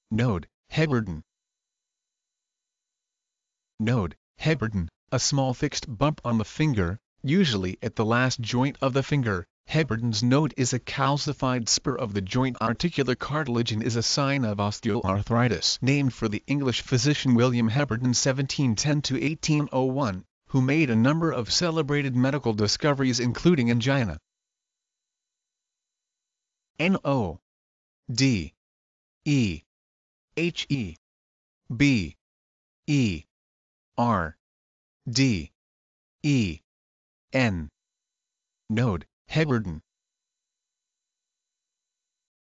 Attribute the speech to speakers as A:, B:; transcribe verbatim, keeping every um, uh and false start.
A: Node, Heberden. Node, Heberden, a small fixed bump on the finger, usually at the last joint of the finger. Heberden's node is a calcified spur of the joint articular cartilage and is a sign of osteoarthritis. Named for the English physician William Heberden seventeen ten to eighteen oh one, who made a number of celebrated medical discoveries including angina. N O D E H E B E R D E N. Node, Heberden.